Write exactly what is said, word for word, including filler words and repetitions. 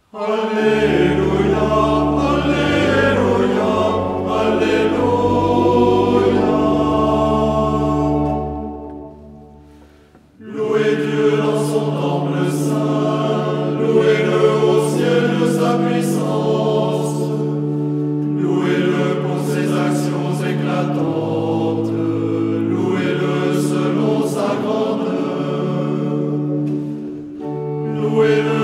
Alléluia, Alléluia, Alléluia. Louez Dieu dans son temple saint, louez-le au ciel de sa puissance, louez-le pour ses actions éclatantes, louez-le selon sa grandeur, louez-le